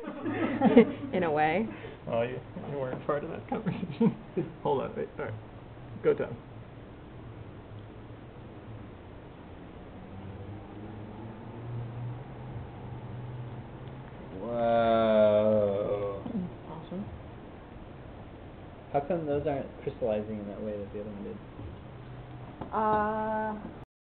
In a way. Oh, you weren't part of that conversation. Hold on, wait, all right. Go, Tom. Whoa. Awesome. How come those aren't crystallizing in that way that the other one did?